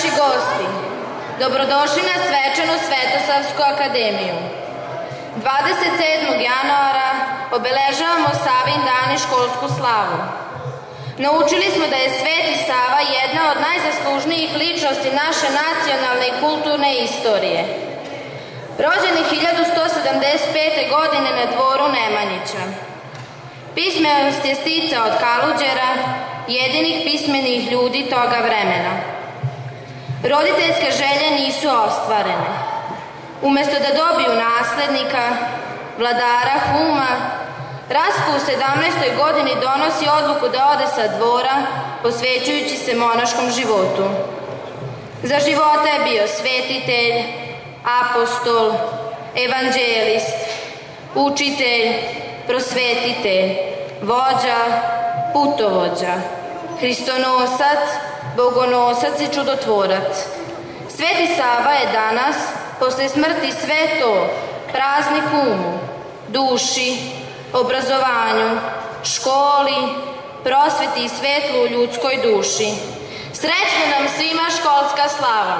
naši gosti, dobrodošli na svečanu Svetosavsku akademiju. 27. januara obeležavamo Savin dan i školsku slavu. Naučili smo da je Sveti Sava jedna od najzaslužnijih ličnosti naše nacionalne i kulturne istorije. Rođen je 1175. godine na dvoru Nemanjića. Pismenost je sticao od Kaluđera, jedinih pismenih ljudi toga vremena. Roditeljske želje nisu ostvarene. Umesto da dobiju naslednika, vladara Huma, Rastko u 17. godini donosi odluku da ode sa dvora, posvećujući se monaškom životu. Za života je bio svetitelj, apostol, evanđelist, učitelj, prosvetitelj, vođa, putovođa, hristonosac, bogonosac i čudotvorac. Sveti Sava je danas, posle smrti, sve to, praznik umu, duši, obrazovanju, školi, prosveti i svetlu u ljudskoj duši. Srećna nam svima školska slava!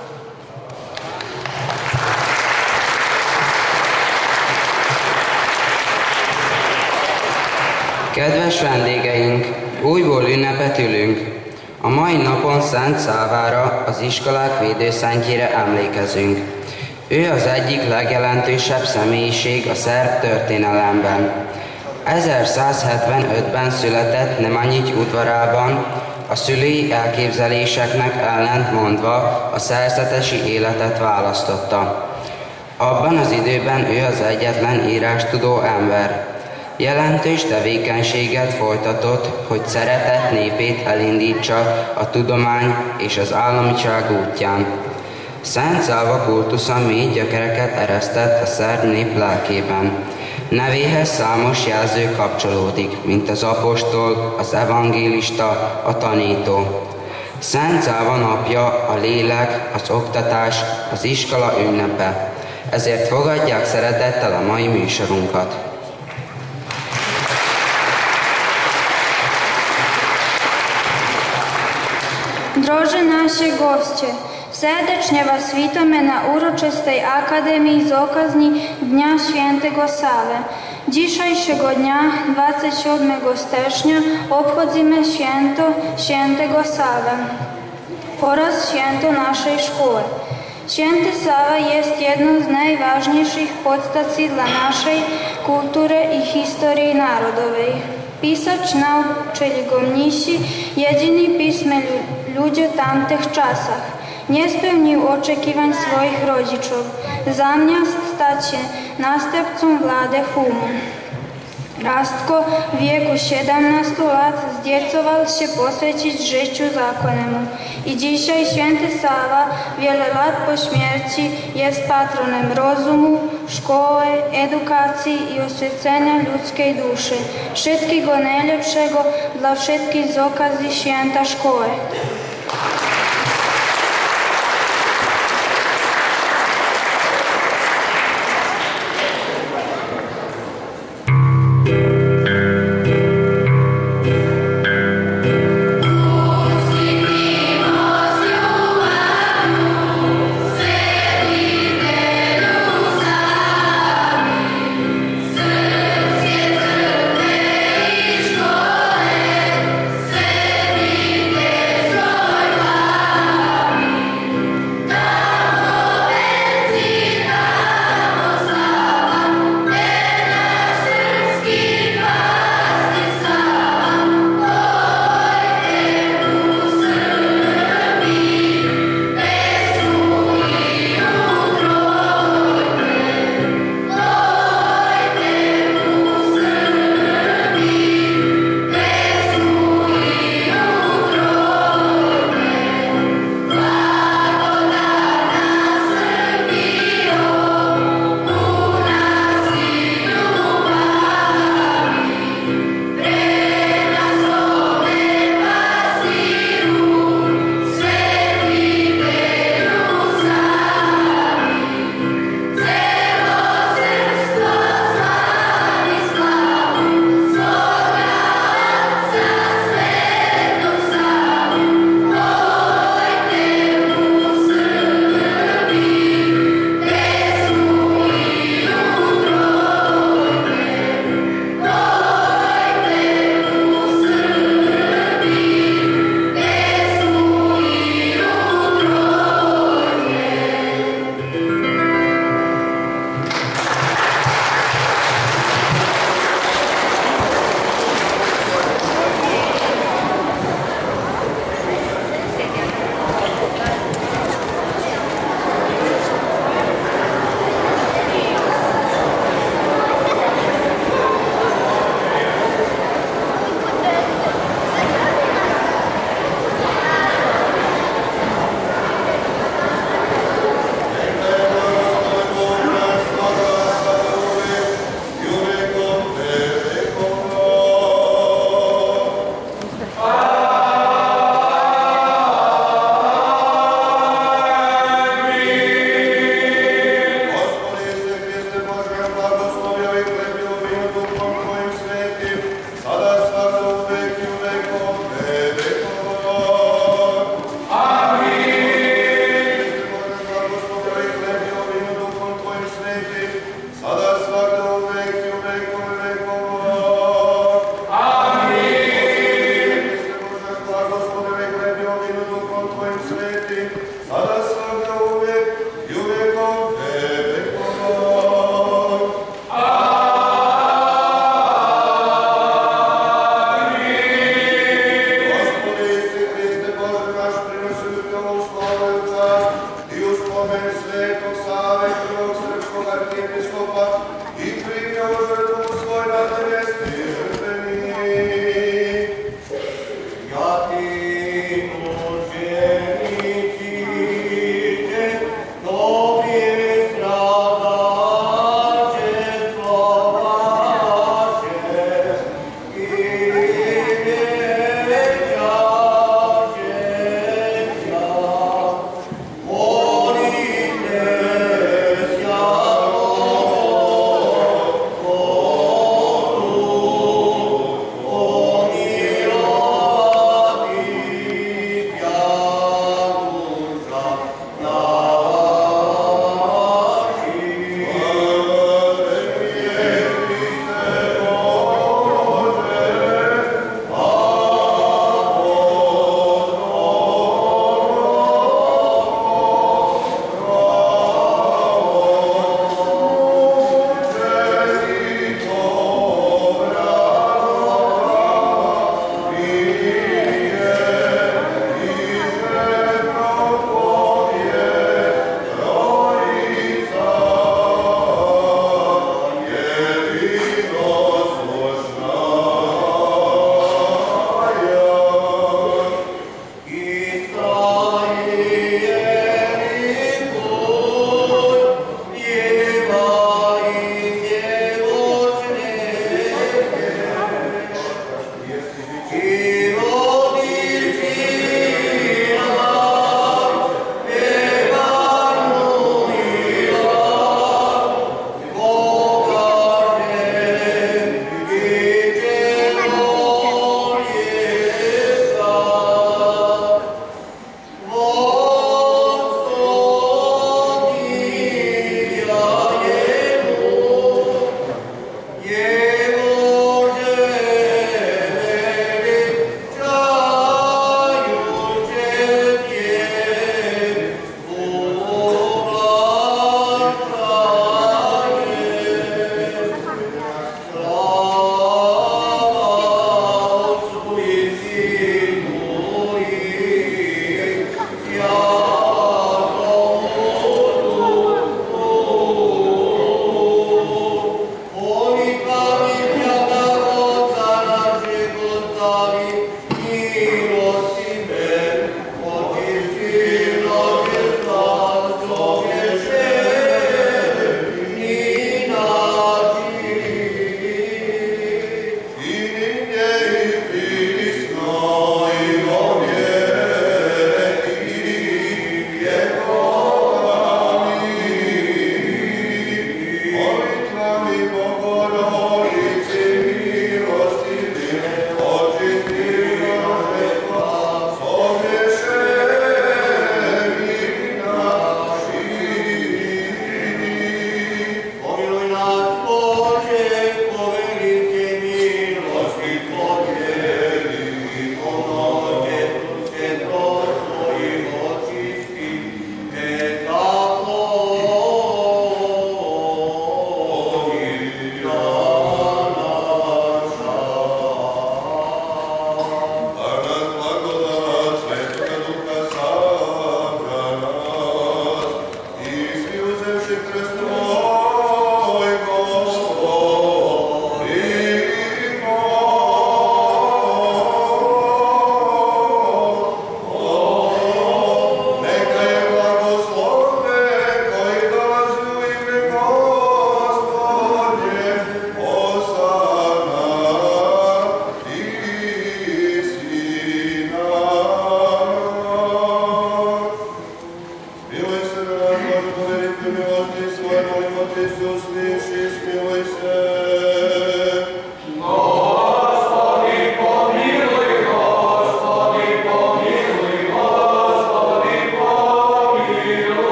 Kedves vendégeink, újból ünnepet ülünk. A mai napon Szent Szávára, az iskolák védőszentjére emlékezünk. Ő az egyik legjelentősebb személyiség a szerb történelemben. 1175-ben született Nemanjić udvarában, a szülői elképzeléseknek ellentmondva a szerzetesi életet választotta. Abban az időben ő az egyetlen írástudó ember. Jelentős tevékenységet folytatott, hogy szeretett népét elindítsa a tudomány és az államiság útján. Szent Száva kultusza mély gyökereket eresztett a szerb nép lelkében. Nevéhez számos jelző kapcsolódik, mint az apostol, az evangélista, a tanító. Szent Száva napja a lélek, az oktatás, az iskola ünnepe. Ezért fogadják szeretettel a mai műsorunkat. Drože naše gošće, srdecznie vas witamy na uroczystej Akademii z okazji Dnia Świętego Save. Dzisiejszego dnia, 27 stycznia, obchodzimy święto Świętego Save oraz święto naszej szkoły. Święty Sava jest jedną z najważniejszych podstacji dla naszej kultury i historii narodowej. Pisać nauczyli go mnisi, jedyni pismy ludzie tamtych czasach. Nie spełnił oczekiwań swoich rodziców, zamiast stać się następcą władzy Humu. Rastko w wieku 17 lat zdecydował się poświęcić życiu zakonnemu i dzisiaj Święty Sava, wiele lat po śmierci, jest patronem rozumu, szkoły, edukacji i oświecenia ludzkiej duszy. Wszystkiego najlepszego dla wszystkich z okazji święta szkoły. Sveti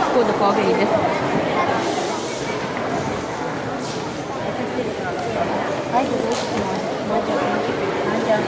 ko do koga ide. Ajde, došli Mađa.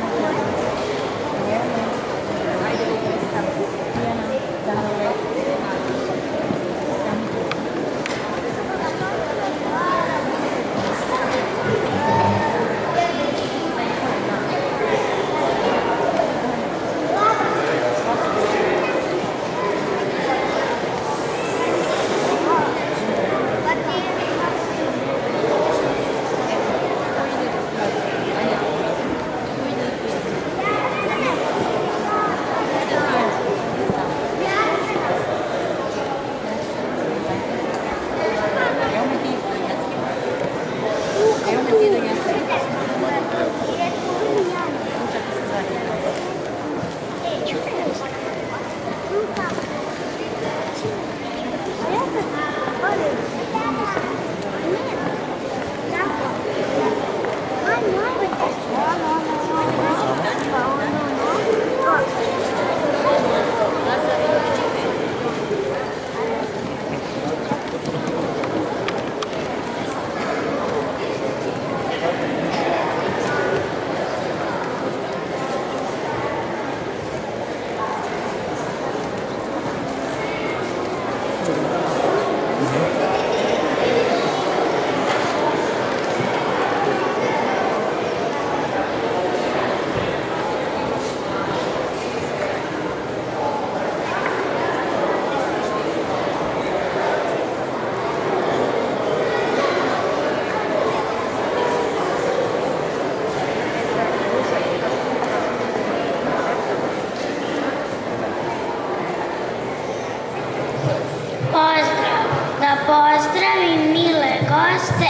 Pozdravim mile goste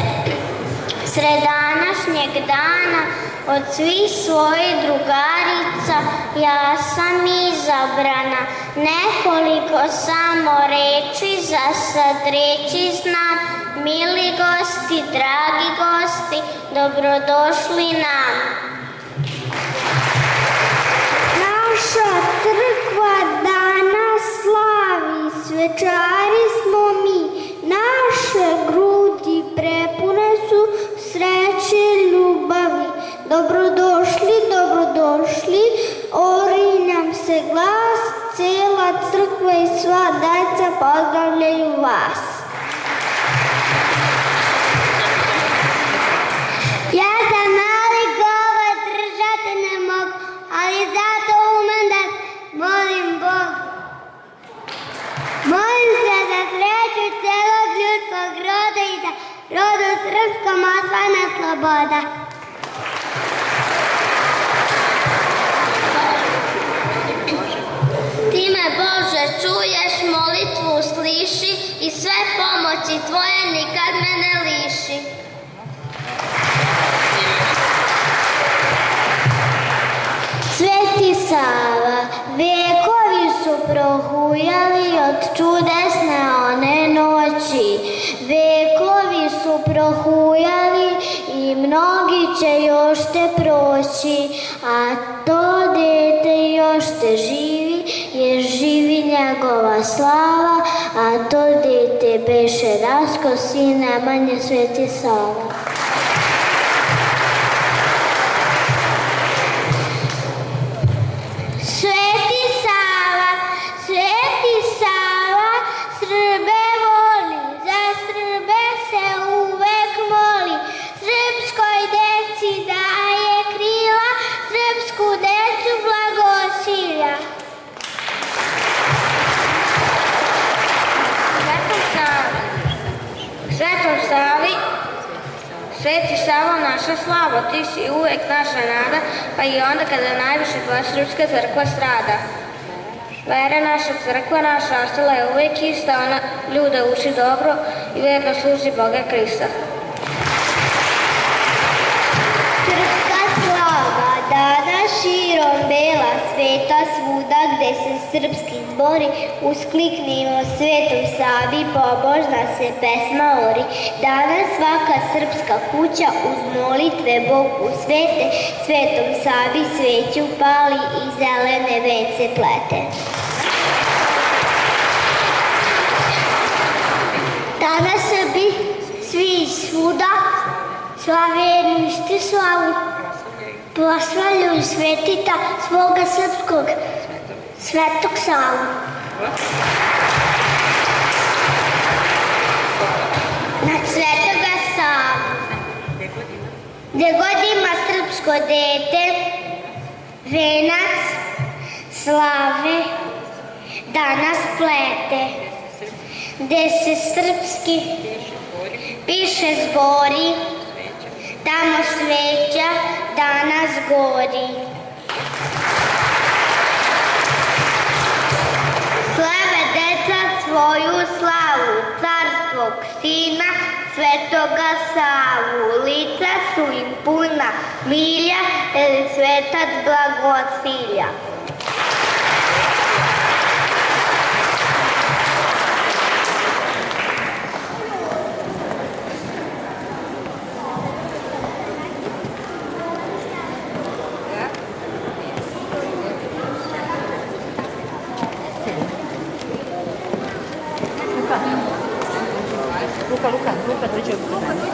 sred današnjeg dana od svih svojih drugarica. Ja sam izabrana, nekoliko samo reči za sad reći znam. Mili gosti, dragi gosti, dobrodošli nam. Naša crkva danas slavi, svečari smo mi. Naše grudi prepune su sreće i ljubavi. Dobrodošli, dobrodošli, ori nam se glas, cela crkva i sva deca pozdravljaju vas. Ja sam mali govor držati ne mogu, ali zato umem da molim Bog. Molim se za sreću celog ljudskog roda i da rodu srpskom osvane sloboda. Ti me, Bože, čuješ, molitvu sliši i sve pomoći Tvoje nikad me ne liši. Sveti Sava, vekovi su prohujali od čudesne one noći. Vekovi su prohujali i mnogi će još te proći, a to dete još te živi, jer živi njegova slava, a to dete beše Rasko, sin Nemanje, Sveti Sava. Srbe voli, za Srbe se uvek moli, srpskoj deci daje krila, srpsku decu blagosilja. Svetom Savi, Sveti Savo, naša slava, ti si uvek naša nada, pa i onda kada najviše tvoja srpska crkva strada. Vera naša, crkva naša, ostala je uvek ista, ona ljude uči dobro i verno služi Boga Krista. Srpska slava, danas širom bela sveta, svuda gde se srpski zbori, uskliknimo Svetom Savi, pobožna se pesma ori. Danas svaka srpska kuća uz molitve Bogu svete, Svetom Savi sveću pali i zelene vence plete. Slavijem Istislavu, proslavljuju svetita svoga srpskog, Svetog Savu. Nad Svetoga Savu, gde god ima srpsko dete, venac slave danas plete, gde se srpski piše zbori, tamo sveća danas gori. Slave deca svoju slavu, carskog sina Svetoga Savu. Lica su im puna milja, jer svetac blagosilja. Luka, dođe u pitanje.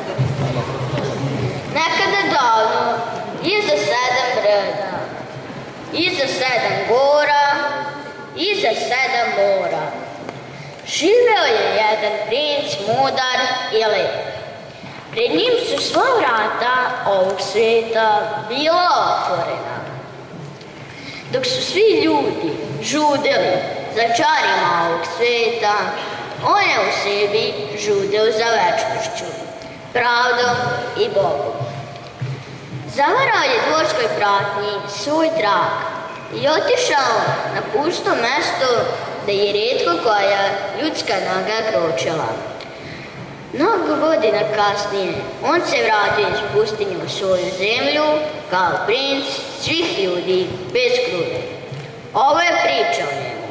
Nekada davno, iza 7 brda, iza 7 gora, iza 7 mora, živeo je jedan princ mudar i lep. Pred njim su sva vrata ovog sveta bila otvorena. Dok su svi ljudi žudeli za čarima ovog sveta, on je u sebi žudeo za večnošću, pravdom i Bogom. Zavarao je dvorskoj pratnji svoj trag i otišao na pusto mesto da je rijetko koja ljudska noga kročila. Mnogo godina kasnije on se vratio iz pustinje u svoju zemlju kao princ svih ljudi bez krune. Ovo je priča o njemu.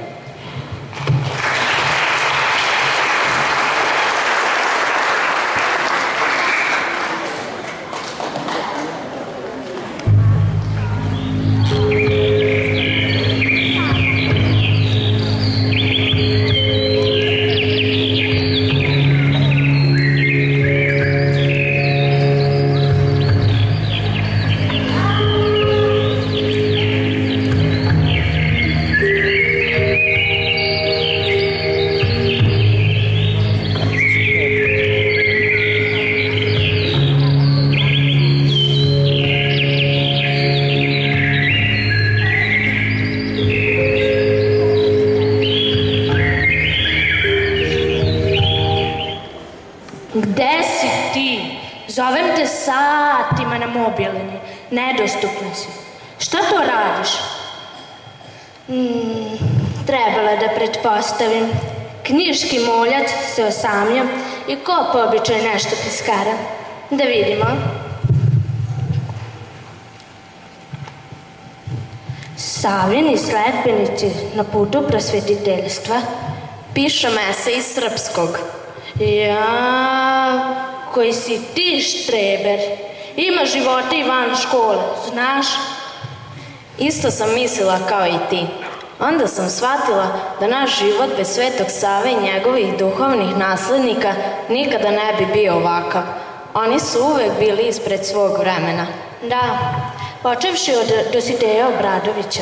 Zovem te satima na mobilini, nedostupna si. Šta to radiš? Trebala da pretpostavim. Knjiški moljac se osamlja i ko po običaju nešto piskara. Da vidimo. Savini sledbenici na putu prosvetiteljstva. Pišem esej iz srpskog. Ja, koji si ti štreber. Ima života i van škole, znaš? Isto sam mislila kao i ti. Onda sam shvatila da naš život bez Svetog Save i njegovih duhovnih naslednika nikada ne bi bio ovakav. Oni su uvek bili ispred svog vremena. Da, počevši od Dositeja Obradovića.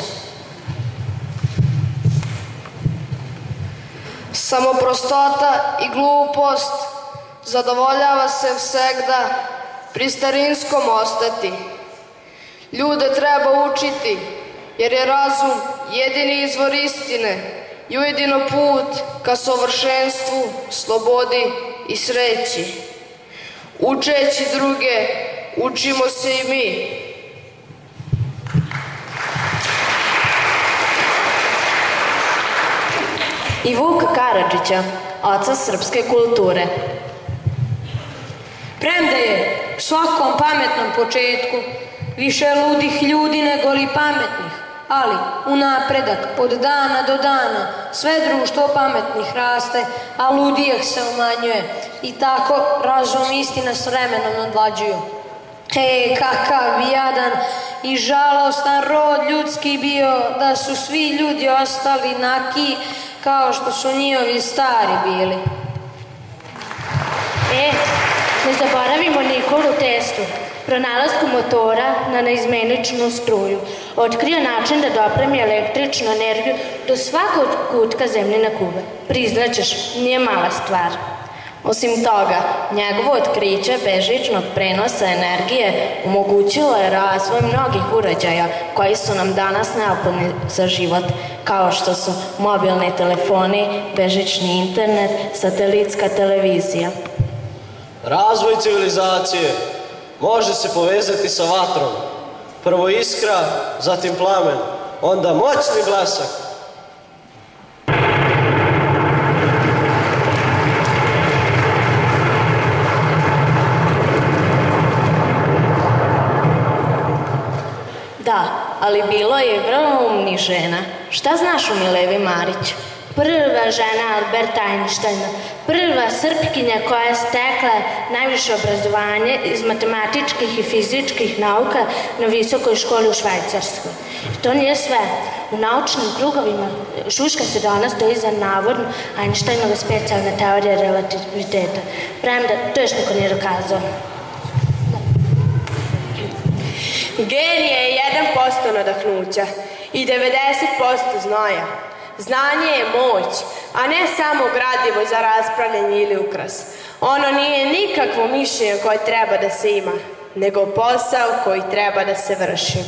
Samo prostota i glupost zadovoljava se всегда pri starinskom ostati. Ljude treba učiti, jer je razum jedini izvor istine i ujedino put ka savršenstvu, slobodi i sreći. Učeći druge, učimo se i mi. I Vuka Karadžića, oca srpske kulture. Premda je u svakom pametnom početku više ludih ljudi nego li pametnih, ali u napredak od dana do dana sve društvo pametnih raste, a ludijeh se umanjuje i tako razum i istina s vremenom nadlađuju. Kakav bi jadan i žalostan rod ljudski bio da su svi ljudi ostali naki kao što su njihovi stari bili. Ne zaboravimo Nikolu Teslu, pronalasku motora na neizmeničnu struju. Otkrio način da dopremi električnu energiju do svakog kutka zemljine kugle. Priznaćeš, nije mala stvar. Osim toga, njegovo otkriće bežičnog prenosa energije omogućilo je razvoj mnogih uređaja koji su nam danas neophodni za život, kao što su mobilni telefoni, bežični internet, satelitska televizija. Razvoj civilizacije može se povezati sa vatrom. Prvo iskra, zatim plamen, onda moćni blesak. Da, ali bilo je vrlo umnih žena. Šta znaš o Milevi Marić? Prva žena Alberta Einsteina, prva Srpkinja koja je stekla najviše obrazovanje iz matematičkih i fizičkih nauka na visokoj školi u Švajcarskoj. I to nije sve. U naučnim krugovima šuška se danas stoji za navodno Einsteinove specijalne teorije relativiteta. Premda, to još niko nije dokazao. Genije je 1% nadahnuća i 90% znoja. Znanje je moć, a ne samo gradivo za raspravljanje ili ukras. Ono nije nikakvo mišljenje koje treba da se ima, nego posao koji treba da se vrši.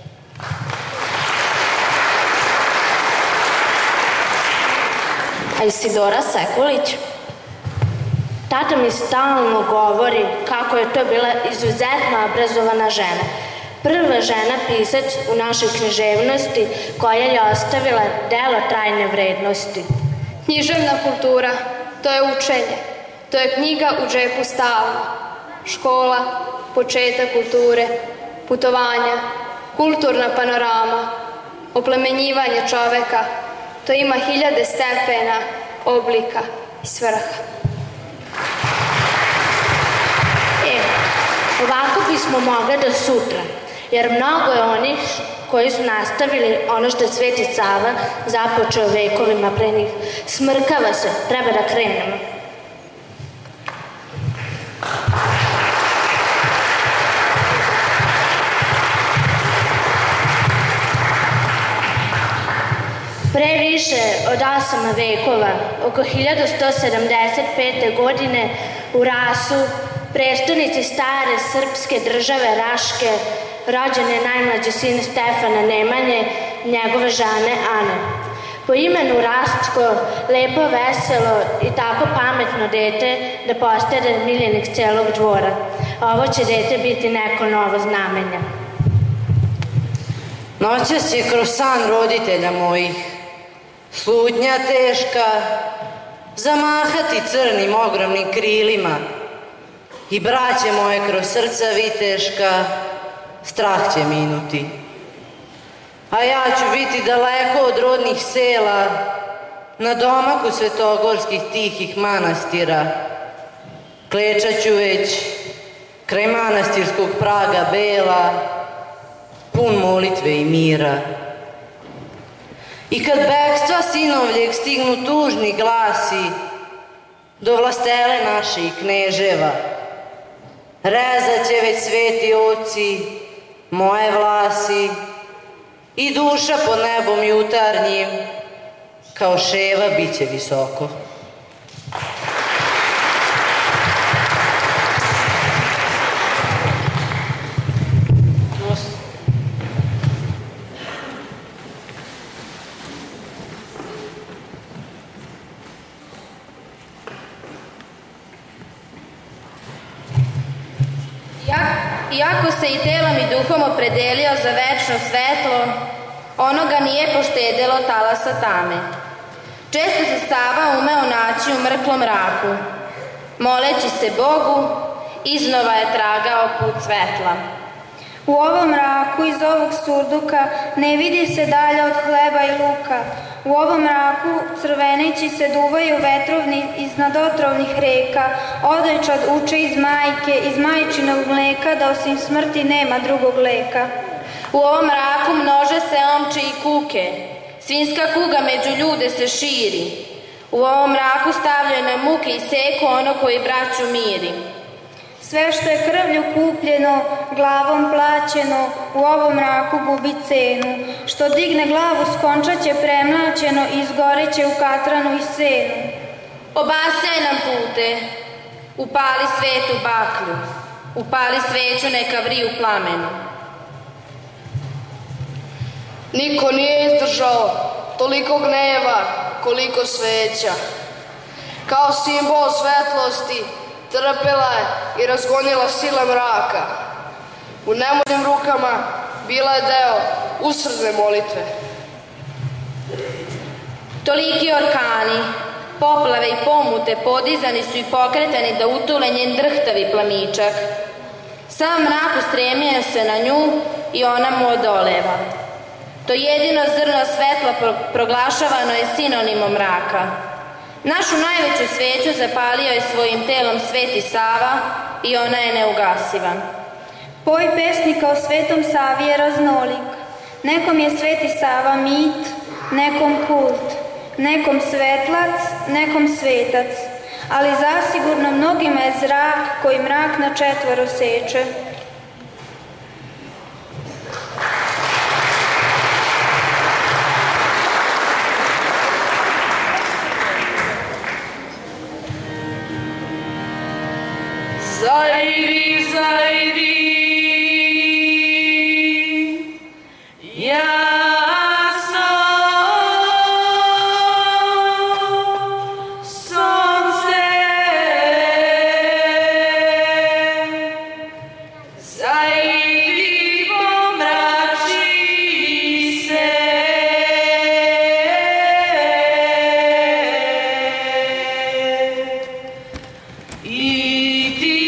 A Isidora Sekulić? Tata mi stalno govori kako je to bila izuzetno obrazovana žena. Prva žena pisac u našoj književnosti koja je ostavila delo trajne vrednosti. Književna kultura, to je učenje, to je knjiga u džepu stalno. Škola, početak kulture, putovanja, kulturna panorama, oplemenjivanje čoveka, to ima 1000 stepena, oblika i svrha. Ovako bismo mogli do sutra, jer mnogo je onih koji su nastavili ono što je Sveti Sava započeo vekovima pre njih. Smrkava se, treba da krenemo. Pre više od 8 vekova, oko 1175. godine, u Rasu, prestonici stare srpske države Raške, rođen je najmlađi sin Stefana Nemanje, njegove žene Ane. Po imenu Rastko, lepo, veselo i tako pametno dete da postane miljenik celog dvora. Ovo će dete biti neko novo znamenje. Noćas je kroz san roditelja mojih, slutnja teška, zamahati crnim ogromnim krilima i braće moje kroz srca viteška, strah će minuti. A ja ću biti daleko od rodnih sela, na domaku svetogorskih tihih manastira. Klečat ću već kraj manastirskog praga bela, pun molitve i mira. I kad bekstva sinovljeg stignu tužni glasi do vlastele naše i kneževa, rezat će već sveti oci moje vlasi i duša pod nebom jutarnjim kao ševa biće visoko. Iako se i telom i duhom opredelio za večno svetlo, ono ga nije poštedelo talasa tame. Često se Sava umeo naći u mrklom mraku. Moleći se Bogu, iznova je tragao put svetla. U ovom mraku iz ovog surduka ne vidi se dalje od hleba i luka. U ovom mraku crveneći se duvaju vetrovni iznad otrovnih reka. Odojčad uče iz majke, iz majčinog mleka, da osim smrti nema drugog leka. U ovom mraku množe se omče i kuke. Svinjska kuga među ljude se širi. U ovom mraku stavljaju na muke i seku ono koji braću miri. Sve što je krvlju kupljeno, glavom plaćeno, u ovom mraku gubi cenu. Što digne glavu skončaće premlaćeno i izgoreće u katranu i senu. Obasjaj nam pute, upali svetu baklju, upali sveću neka vri u plamenu. Niko nije izdržao toliko gneva koliko sveća. Kao simbol svetlosti trpela je i razgonila sile mraka. U nemoćnim rukama bila je deo usrdne molitve. Toliki orkani, poplave i pomute podizani su i pokretani da utule njen drhtavi plamičak. Sam mrak ustremio se na nju i ona mu odoleva. To jedino zrno svetla proglašavano je sinonimom mraka. Našu najveću sveću zapalio je svojim telom Sveti Sava i ona je neugasiva. Poj pesnika o Svetom Savi je raznolik. Nekom je Sveti Sava mit, nekom kult, nekom svetlac, nekom svetac, ali zasigurno mnogima je zrak koji mrak na četvoro seče. Zajdi, zajdi, jasno, sunce, zajdi, pomrači se, i ti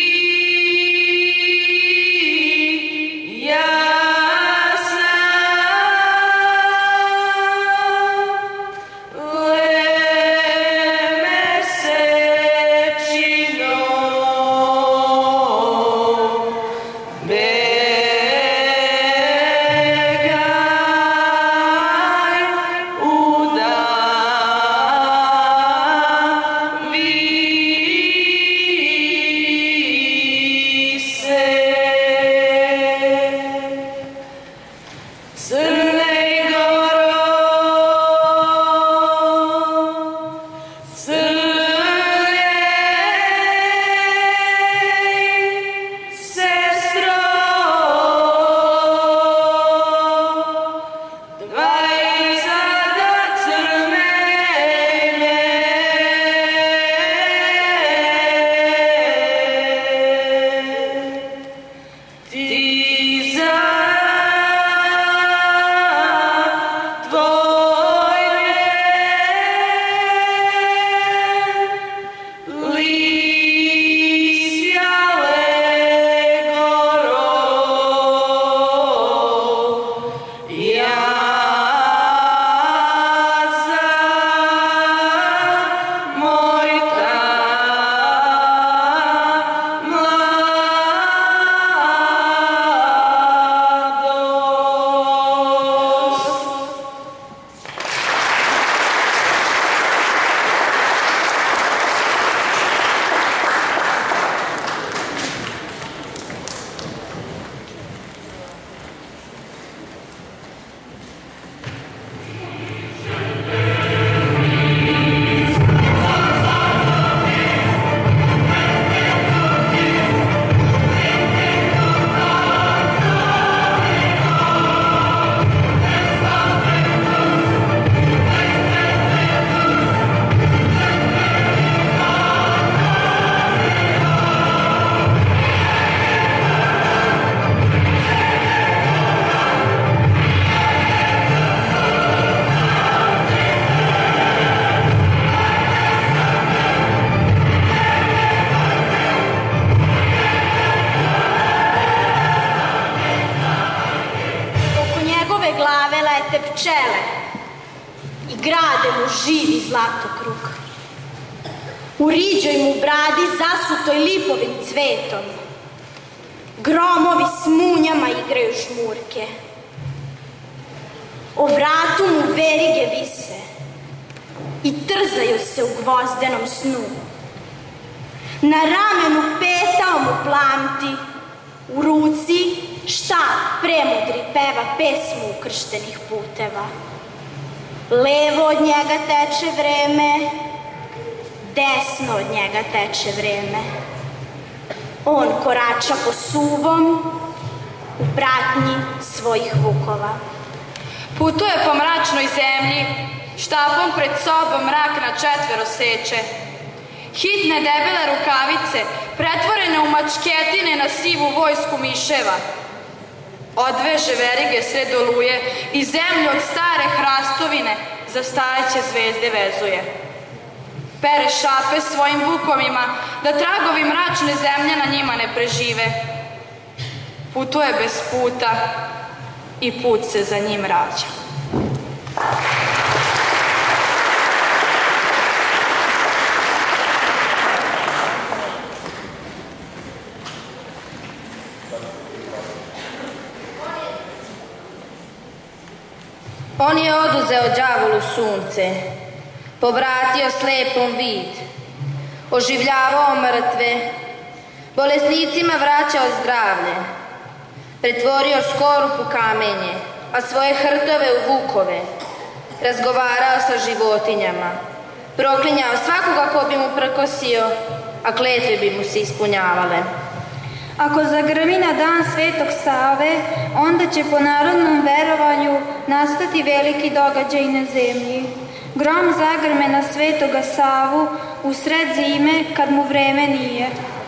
pčele i grade mu živi zlatokrug. U riđoj mu bradi zasutoj lipovim cvetom. Gromovi s munjama igraju žmurke. O vratu mu verige vise i trzaju se u gvozdenom snu. Na ramenu petao mu mu plamti, u ruci štap premudri peva pesmu ukrštenih puteva. Levo od njega teče vreme, desno od njega teče vreme. On korača po suvom, u pratnji svojih vukova. Putuje po mračnoj zemlji, štapom pred sobom mrak na četvero seče. Hitne debele rukavice, pretvorene u mačketine na sivu vojsku miševa. Odveže verige sred oluje i zemlju od stare hrastovine za stareće zvezde vezuje. Pere šape svojim vukovima, da tragovi mračne zemlje na njima ne prežive. Putuje bez puta i put se za njim rađa. On je oduzeo đavolu sunce, povratio slepom vid, oživljavao mrtve, bolesnicima vraćao zdravlje, pretvorio skorup u kamenje, a svoje hrtove u vukove, razgovarao sa životinjama, proklinjao svakoga ko bi mu prkosio, a kletve bi mu se ispunjavale. Ako zagrmi na dan Svetog Save, onda će po narodnom verovanju nastati veliki događaj na zemlji. Grom zagrme na Svetoga Savu u sred zime kad mu vreme nije.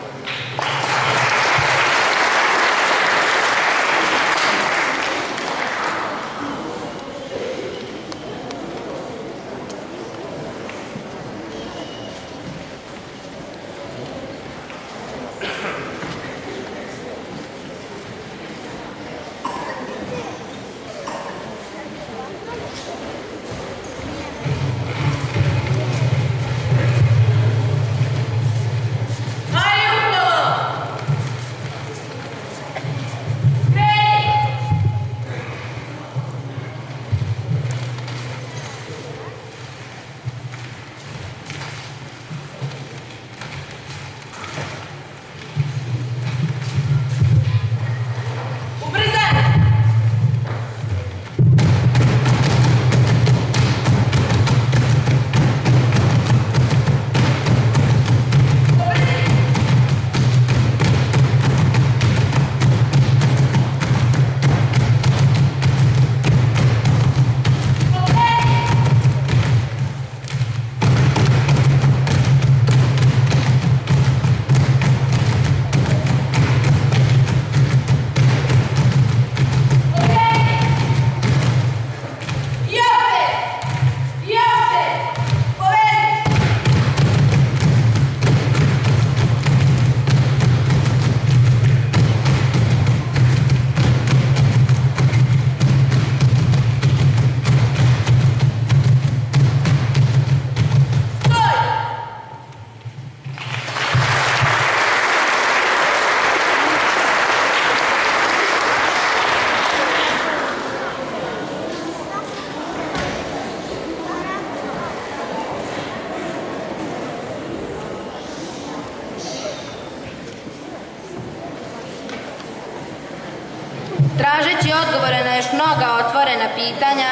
Tražeći odgovore na još mnoga otvorena pitanja,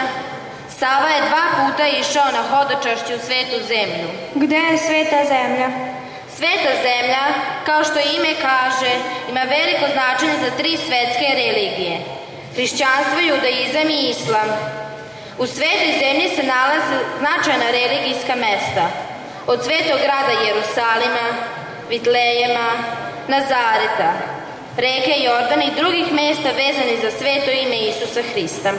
Sava je 2 puta išao na hodočašće u Svetu zemlju. Gde je Sveta zemlja? Sveta zemlja, kao što ime kaže, ima veliko značenje za 3 svetske religije. Hrišćanstvo, judaizam i islam. U Svetoj zemlji se nalaze značajna religijska mesta. Od Svetog grada Jerusalima, Vitlejema, Nazareta, reke Jordan i drugih mesta vezani za sveto ime Isusa Hrista.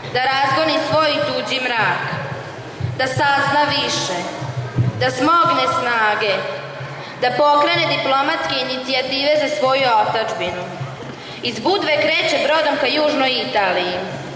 da razgoni svoj tuđi mrak, da sazna više, da smogne snage, da pokrene diplomatske inicijative za svoju otadžbinu. Iz Budve kreće brodom ka južnoj Italiji.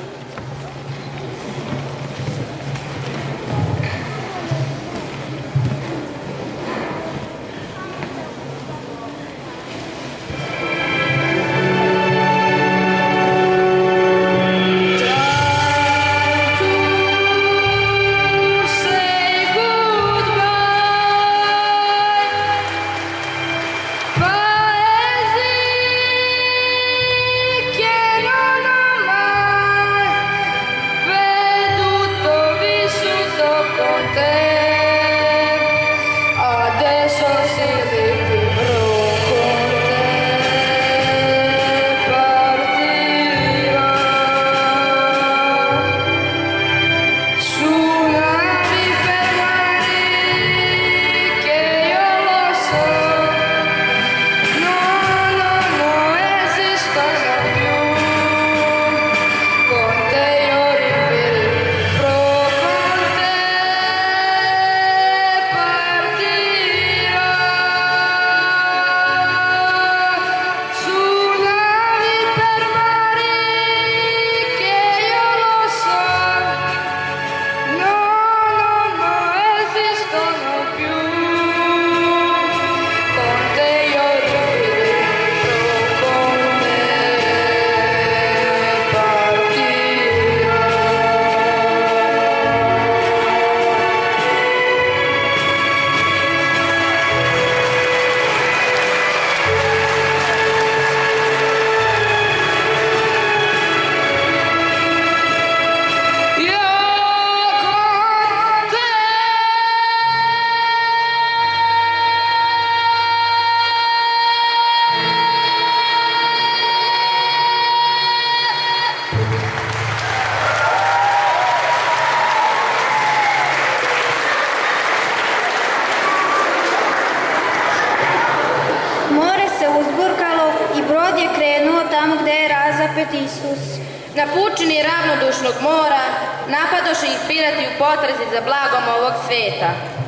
Isus. Na pučini ravnodušnog mora napadoše ih pirati u potrazi za blagom ovog sveta.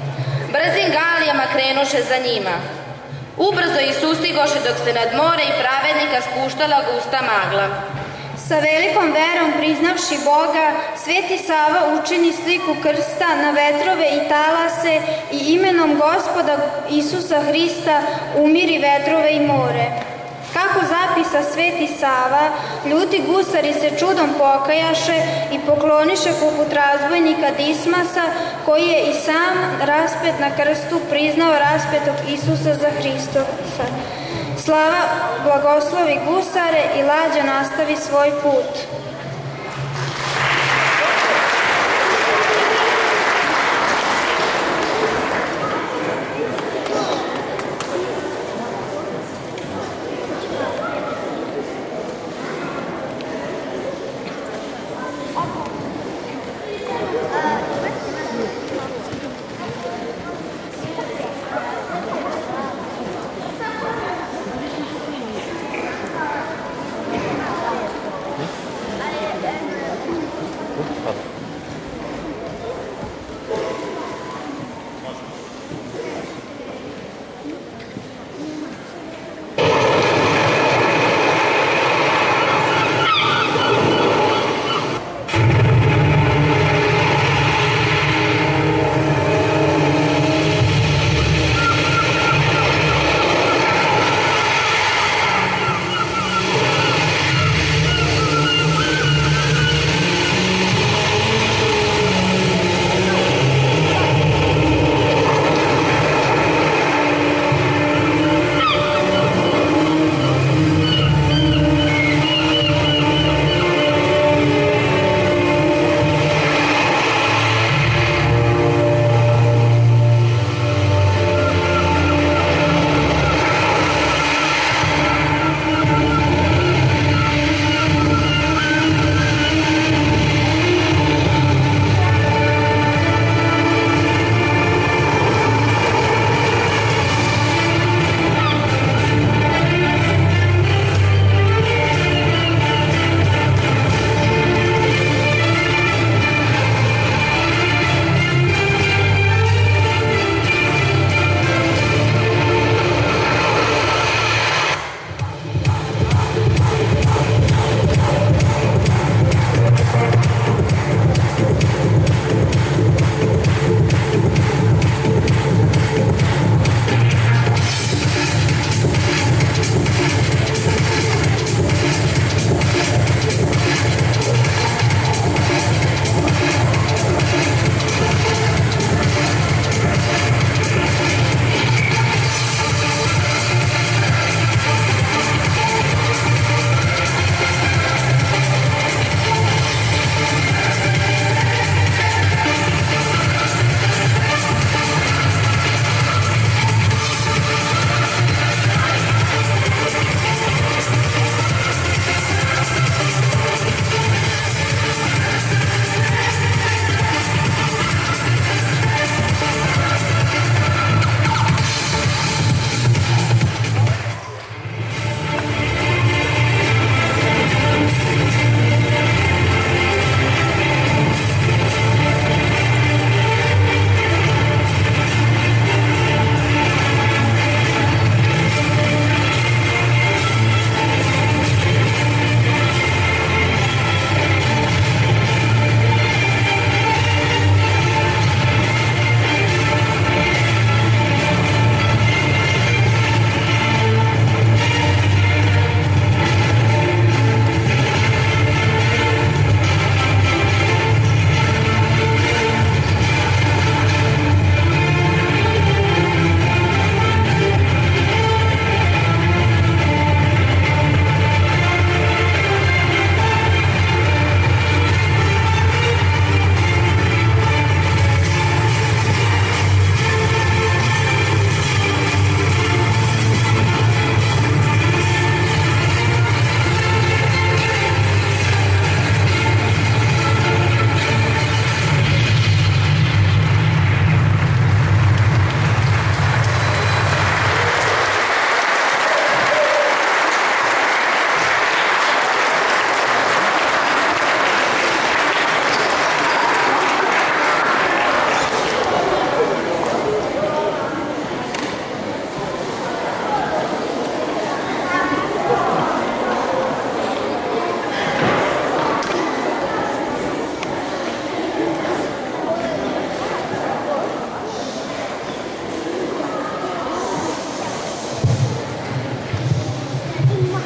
Brzim galijama krenuše za njima. Ubrzo ih sustigoše dok se nad more i pravednika spuštala gusta magla. Sa velikom verom priznavši Boga, Sveti Sava učini sliku krsta na vetrove i talase i imenom Gospoda Isusa Hrista umiri vetrove i more. Kako zapisa Sveti Sava, ljuti gusari se čudom pokajaše i pokloniše poput razbojnika Dismasa, koji je i sam raspet na krstu priznao raspetog Isusa za Hristosa. Slava blagoslovi gusare i lađa nastavi svoj put.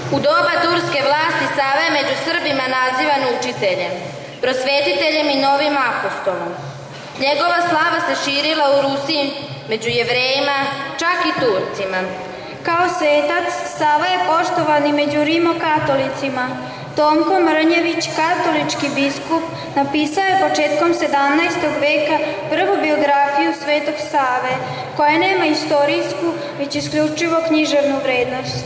U doba turske vlasti Sava je među Srbima nazivan učiteljem, prosvetiteljem i novim apostolom. Njegova slava se širila u Rusiji, među Jevrejima, čak i Turcima. Kao svetac, Sava je poštovan i među rimokatolicima. Tomko Mrnjević, katolički biskup, napisao je početkom 17. veka prvu biografiju Svetog Save, koja nema istorijsku, već isključivo književnu vrednost.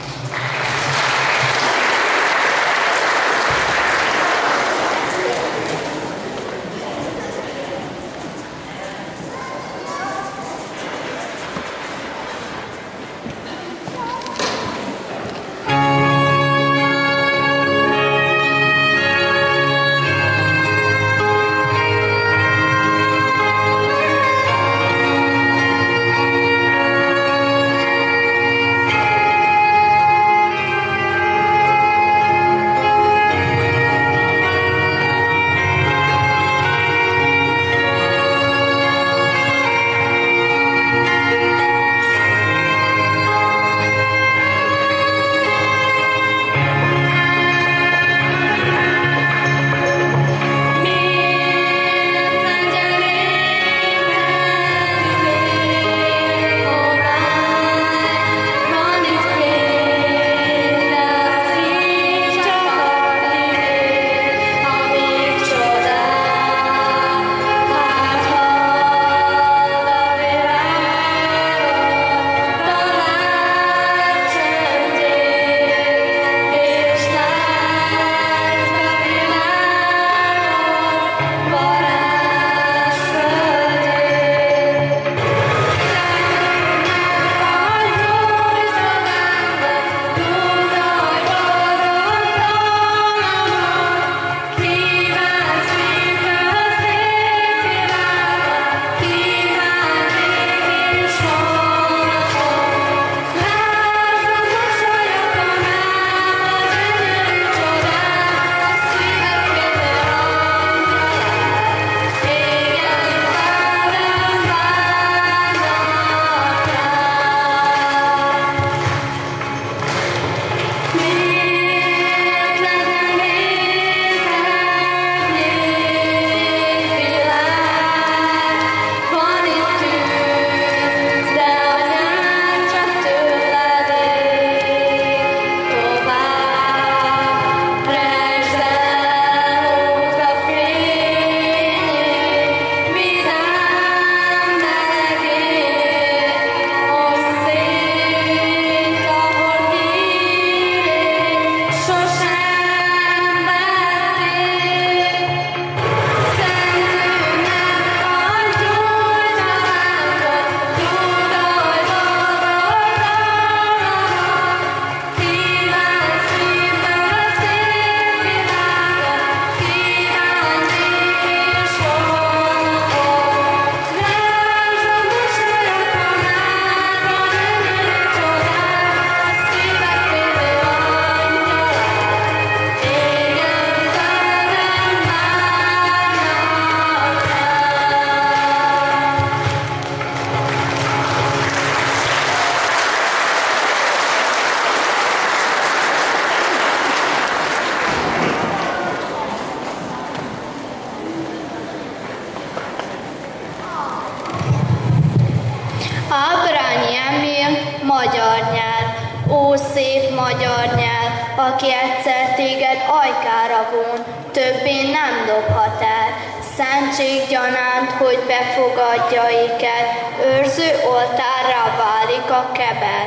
magyar nyelv, aki egyszer téged ajkára von, többé nem dobhat el. Szentség gyanánt, hogy befogadja éket, őrző oltárra válik a kebet.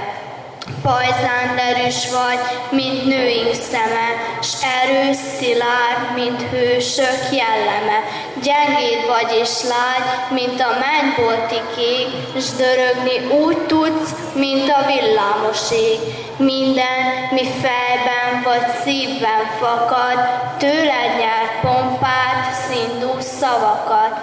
Pajzán derűs vagy, mint nőink szeme, s erős szilárd, mint hősök jelleme. Gyengéd vagy és lágy, mint a mennybolti kék, s dörögni úgy tudsz, mint a villámos ég. Minden, mi fejben vagy szívben fakad, tőled nyert pompát, szindú szavakat.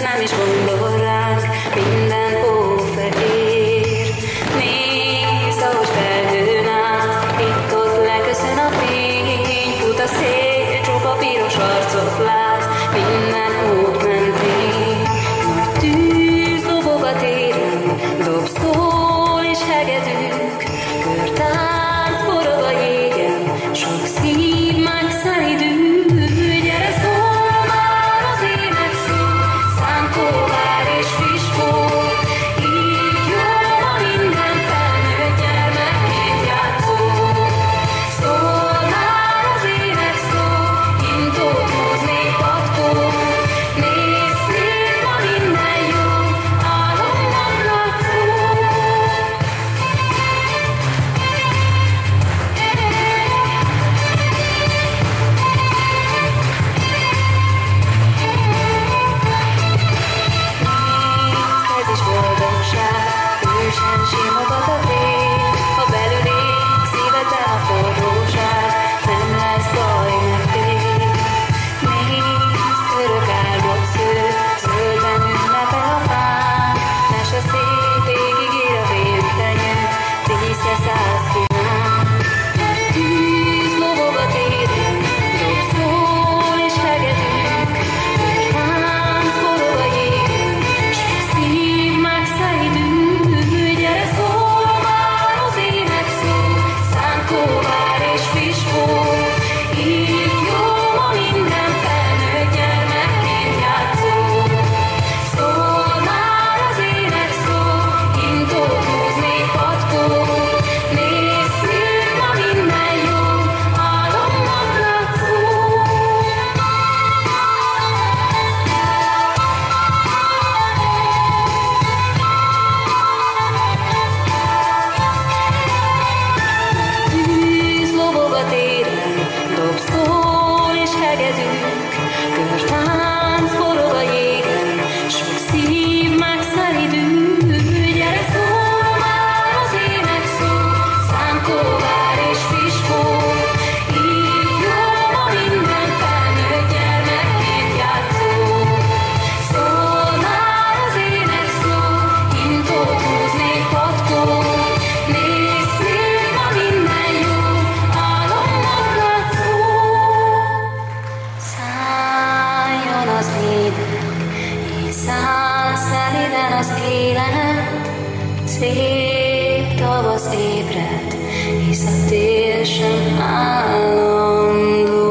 szám is gondol ránk, minden hófehér. Nézd, ahogy felhőn át, itt-ott leköszön a fény, fut a szél, csupa piros arcot lát, minden út mentén. Nagy tűz lobog a téren, dob, szól és hegedűk, körtánc forog a jégen, sok szív megszelidül. Gyere, szól már az ének szó, Szánkóvár és Friskó, így jól a minden felnőtt gyermekként játszó. Szól már az ének szó, Intót húz még patkó, nézd szép ma minden jó, álomban látszó. Ez is boldogság, ősen simogat a tél, ha belül ég szíveden a forróság, nem lesz baj, meg fél. Nézd, örök álmot szül, zölden ünnepel a fán, mese szép végig ér a vértenyő, dísze száz kíván. Tűz lobog a téren, dob, szól és hegedűk, körtánc forog a jégen, sok szív megszelidül. Gyere, szól már az ének szó, Szánkóvár és Friskó, így jó ma minden felnőtt gyermekként játszó. Szól már az ének szó, Intót húz még patkó, nézd szép ma minden jó, álomban látszó. Tűz lobog a téren, dob, szól és hegedűk, körtánc forog a jégen, sok szív megszelidül. Gyere, szól már az ének szó, Szánkóvár és Friskó, így jó ma minden felnőtt gyermekként játszó. Szól már az ének szó, Intót húz még patkó, nézd szép ma minden jó, álomban látszó. Szálljon az ének, így száll szeliden az élet, szép tavasz ébred, hisz a tél sem állandó.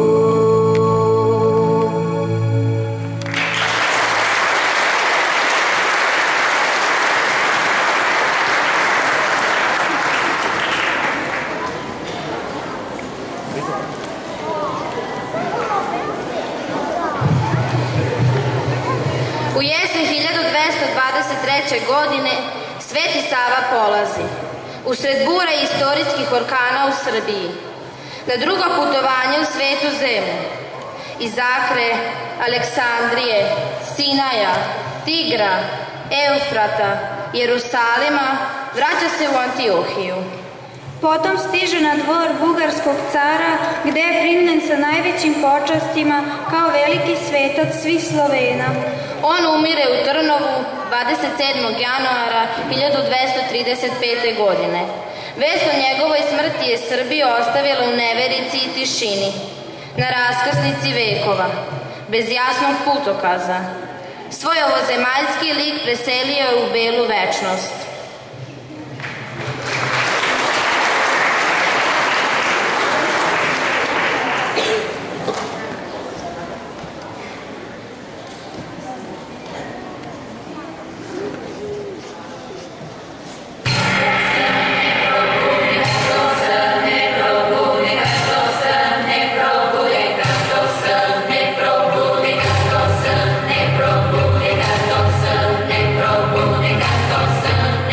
U jesen 1223. godine Sveti Sava polazi usred bura i istorijskih orkana u Srbiji na drugo putovanje u svetu zemlju. Iz Akre, Aleksandrije, Sinaja, Tigra, Eufrata, Jerusalima vraća se u Antiohiju. Potom stiže na dvor bugarskog cara, gde je primljen sa najvećim počastima kao veliki svetac svih Slovena. On umire u Trnovu 27. januara 1235. godine. Vest o njegovoj smrti je Srbiju ostavila u neverici i tišini, na raskrsnici vekova, bez jasnog putokaza. Svoj ovozemaljski lik preselio je u belu večnost. Probudi,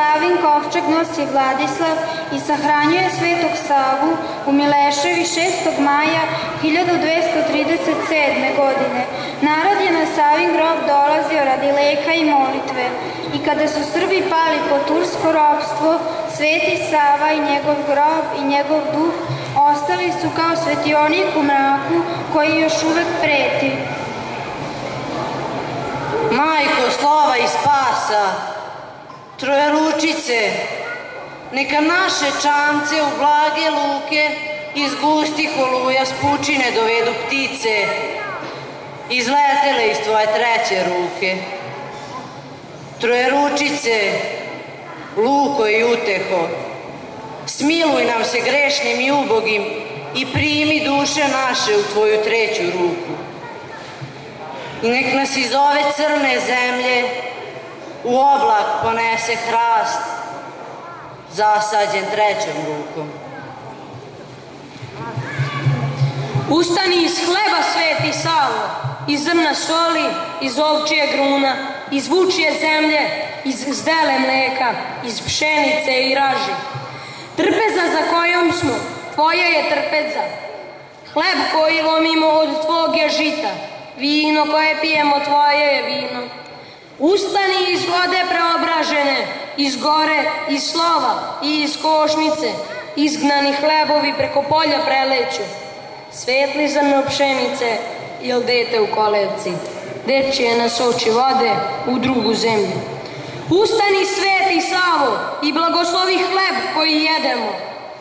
Savin kovčeg nosi Vladislav i sahranjuje Svetog Savu u Mileševi 6. maja 1237. godine. Narod je na Savin grob dolazio radi leka i molitve i kada su Srbi pali po tursko ropstvo, Sveti Sava i njegov grob i njegov duh ostali su kao svetionik u mraku koji još uvek preti. Majko slova i spasa, Trojeručice, neka naše čamce u blage luke iz gustih oluja s pučine dovedu ptice, izletele iz tvoje treće ruke. Trojeručice, luko i uteho, smiluj nam se grešnim i ubogim i primi duše naše u tvoju treću ruku. I nek nas iz ove crne zemlje u oblak ponese hrast zasađen trećom rukom. Ustani iz hleba, Sveti Savo, iz zrna soli, iz ovčije gruna, iz vučije zemlje, iz zdele mleka, iz pšenice i raži. Trpeza za kojom smo, tvoja je trpeza. Hleb koji lomimo od tvog je žita, vino koje pijemo tvoje je vino. Ustani iz vode preobražene, iz gore, iz slova i iz košnice, izgnani hlebovi preko polja preleću. Svetli zrno pšenice ili dete u kolevci, dečije nas oči vode u drugu zemlju. Ustani, Sveti Savo, i blagoslovi hleb koji jedemo.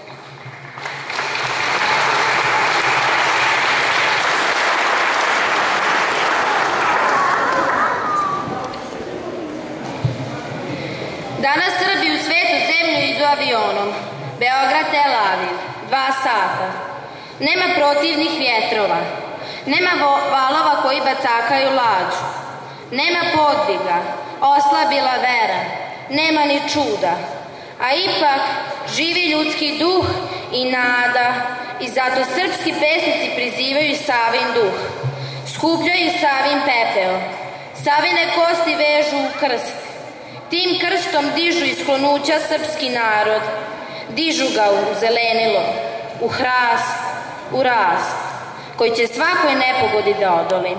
Danas Srbi u svetu zemlju idu avionom. Beograd-Tel Aviv, 2 sata. Nema protivnih vjetrova. Nema valova koji bacakaju lađu. Nema podviga, oslabila vera. Nema ni čuda. A ipak živi ljudski duh i nada i zato srpski pesnici prizivaju Savin duh. Skupljaju Savin pepeo. Savine kosti vežu u krst. Tim krstom dižu iz klonuća srpski narod. Dižu ga u zelenilo, u hrast, u rast, koji će svakoj nepogodi da odoli.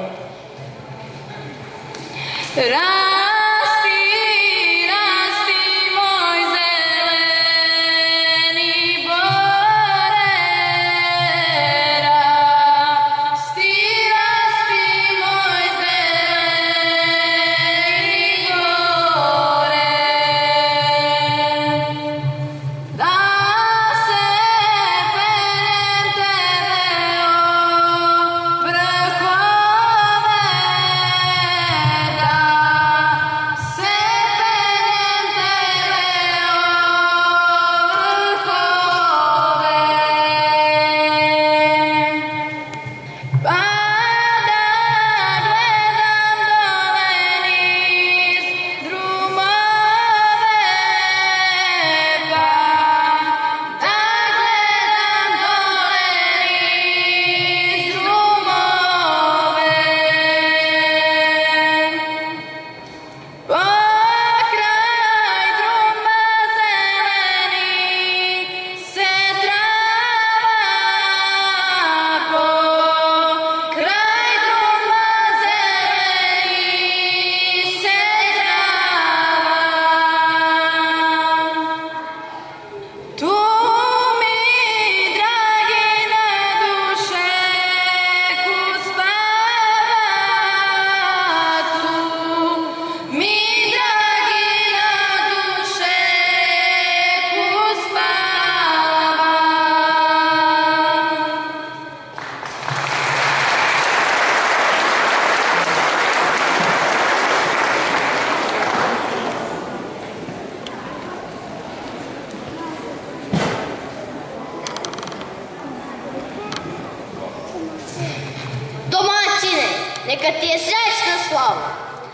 Neka ti je srećna slava.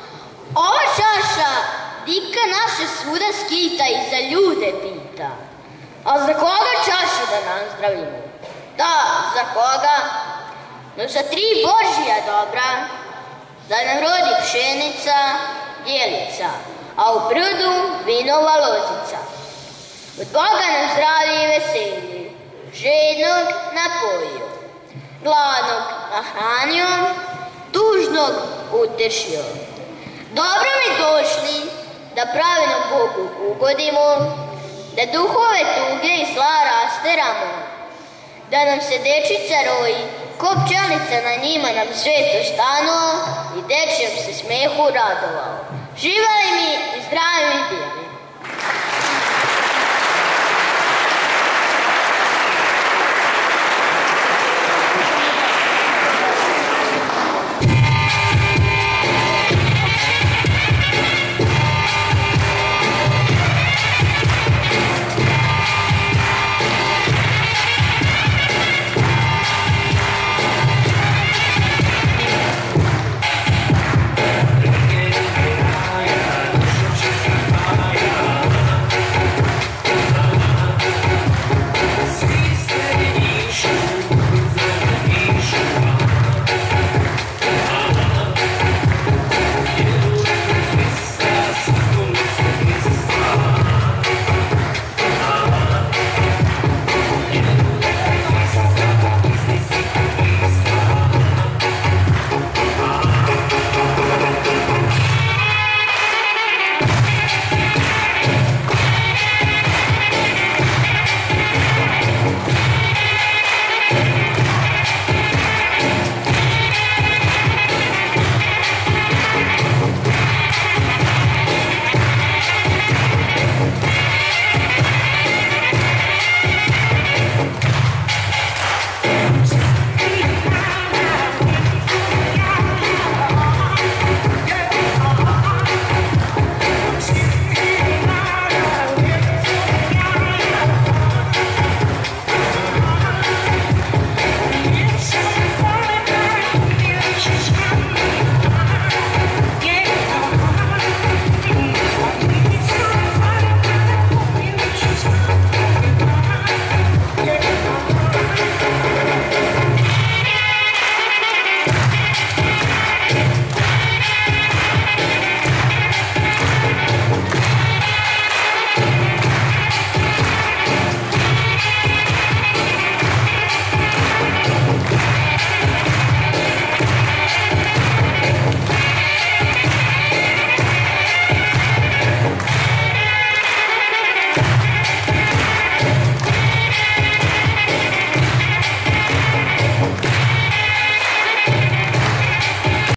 Ova čaša dika naše svuda skita i za ljude pita. A za koga čašu da nazdravimo? Da, za koga? No za 3 Božija dobra, da nam rodi pšenica, djelica, a u brdu vinova lozica. Od Boga nam zdravlje i veselje, žednog napojio, gladnog nahranio, tužnog utešio. Dobro mi došli da pravednom Bogu ugodimo, da duhove tuge i zla rasteramo, da nam se dečica roji, ko pčelica na njima nam sveto stano i dečjem se smehu radovao. Živali mi i zdravi mi bili.